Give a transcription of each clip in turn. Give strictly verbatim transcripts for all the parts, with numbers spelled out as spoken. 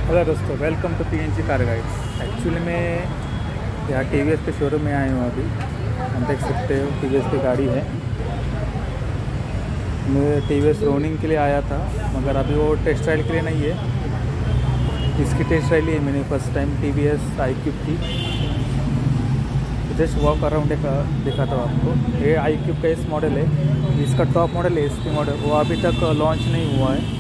Hello दोस्तों, welcome to P N G car guides. Actually मैं यहाँ टी वी एस के शोरूम में आया हूँ। अभी हम देख सकते हो टी वी एस की गाड़ी है। मैं टी वी एस रोनिंग के लिए आया था, मगर अभी वो टेस्ट राइड के लिए नहीं है। इसकी टेस्ट राइड ली है मैंने first time T V S iQube की। जस्ट वॉक अराउंड दिखाता हूँ आपको। ये आई क्यूब का इस मॉडल है, इसका टॉप मॉडल है। इसकी मॉडल वो अभी तक लॉन्च नहीं हुआ है।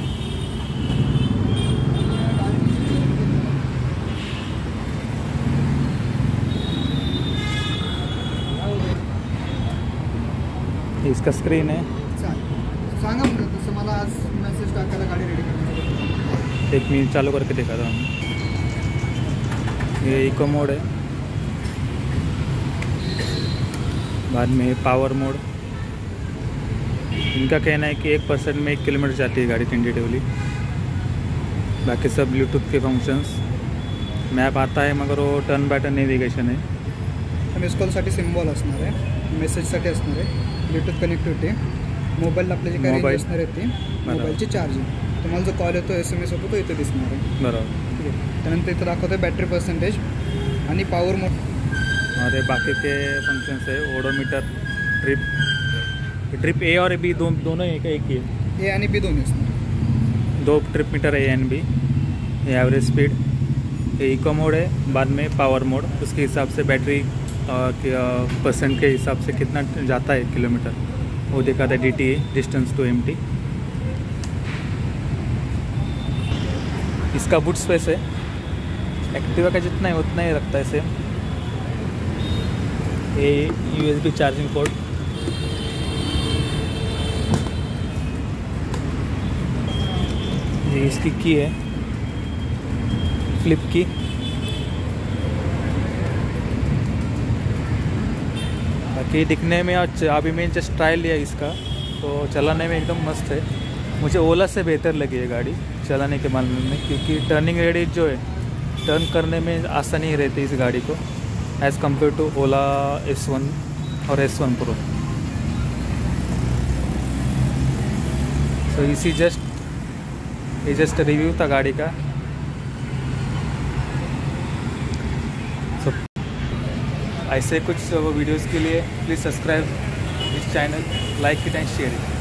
इसका स्क्रीन है। सांगा म्हणजे तसं मला आज मेसेज टाकायला गाडी रेडी करण्यासाठी एक मिनट चालू करके देखा था। ये इको मोड है, बाद में पावर मोड। इनका कहना है कि एक परसेंट में एक किलोमीटर जाती है गाड़ी टेंटेटिवली। बाकी सब ब्लूटूथ के फंक्शंस। मैप आता है मगर वो टर्न बाय टर्न नेविगेशन है। मिस कॉलसाठी सिम्बॉल असणार आहे, मेसेजसाठी असणार आहे, ब्लूटूथ कनेक्टिव्हिटी, मोबाईलला आपली जी काही रेंज असणार आहे ती, मोबाईलची चार्जिंग, तुम्हाला जो कॉल येतो एस एम एस होतो तो इथे दिसणार आहे। बरोबर। ठीक आहे, त्यानंतर इथं दाखवतो बॅटरी पर्सेंटेज आणि पॉवर मोड और बाकी के फंक्शंस है। ओडोमीटर, ट्रिप ट्रिप ए और बी दो दोनों एक एक ही है। ए आणि बी दोन्ही असणार। दो trip meter A and B. ये एवरेज स्पीड, ये इको मोड है, बाद में पावर मोड। उसके हिसाब से बैटरी परसेंट के हिसाब से कितना जाता है किलोमीटर वो दिखाता है। D T A, distance to empty. इसका बूट स्पेस है एक्टिवा का जितना है उतना ही रखता है सेम। ये U S B charging port, ये इसकी की है, फ्लिप की। बाकी दिखने में अच्छा, अभी मैंने जस्ट ट्रायल लिया इसका, तो चलाने में एकदम मस्त है। मुझे ओला से बेहतर लगी है गाड़ी चलाने के मामले में, क्योंकि टर्निंग रेडियस जो है, टर्न करने में आसानी रहती है इस गाड़ी को as compare to Ola S one और एस वन प्रो। तो इसी जस्ट ये जस्ट रिव्यू था गाड़ी का। ऐसे कुछ वीडियोस के लिए प्लीज़ सब्सक्राइब इस channel, like it and share it.